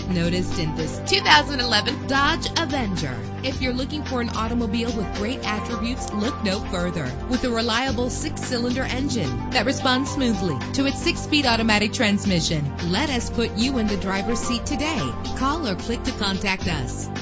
noticed in this 2011 Dodge Avenger. If you're looking for an automobile with great attributes, look no further. With a reliable 6-cylinder engine that responds smoothly to its 6-speed automatic transmission, let us put you in the driver's seat today. Call or click to contact us.